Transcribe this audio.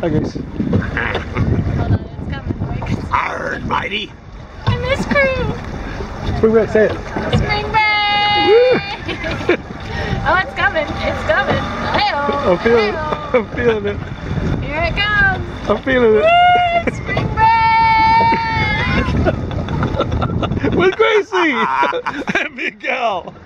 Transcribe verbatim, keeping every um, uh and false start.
Hi guys. Hold on, it's coming. Wait. Iron mighty. I miss crew. Spring break, say it. Spring break. Oh, it's coming. It's coming. Hey-oh. I'm feeling it. Hey-oh. I'm feeling it. Here it comes. I'm feeling it. Woo, spring break. With Gracie and Miguel.